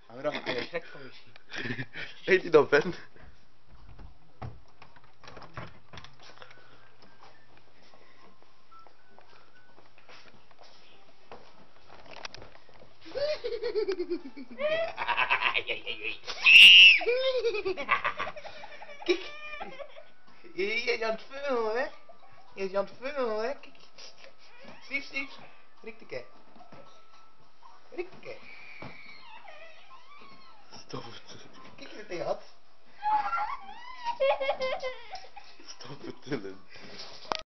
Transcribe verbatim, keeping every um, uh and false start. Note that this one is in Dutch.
Hou er aan je trek van misschien. Eet hij dan pen? Kijk. Je is aan het vullen, hè? Je is aan het vullen, hè? Kijk. Stief, stief. Rikteke. Rikteke. Stop het. Kijk je dat hij had? Stop het tillen.